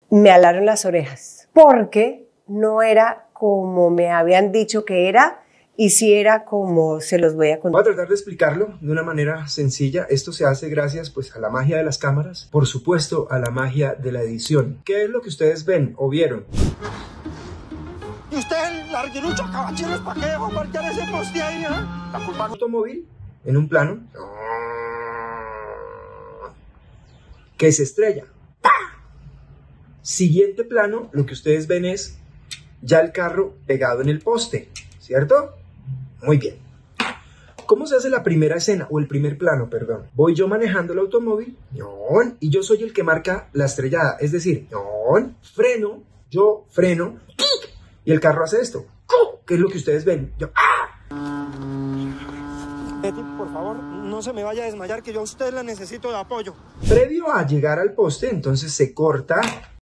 me alaron las orejas porque no era como me habían dicho que era y sí era como se los voy a contar. Voy a tratar de explicarlo de una manera sencilla. Esto se hace gracias pues a la magia de las cámaras, por supuesto a la magia de la edición. ¿Qué es lo que ustedes ven o vieron? ¿Y usted, larguirucho cabacheros, para qué dejó marcar ese poste ahí, eh? La culpa Un automóvil en un plano que se estrella. ¡Pah! Siguiente plano, lo que ustedes ven es ya el carro pegado en el poste, ¿cierto? Muy bien. ¿Cómo se hace la primera escena o el primer plano, perdón? Voy yo manejando el automóvil y yo soy el que marca la estrellada, es decir, freno, yo freno y el carro hace esto, que es lo que ustedes ven. Yo, Betty, por favor, no se me vaya a desmayar, que yo a usted le necesito de apoyo. Previo a llegar al poste, entonces se corta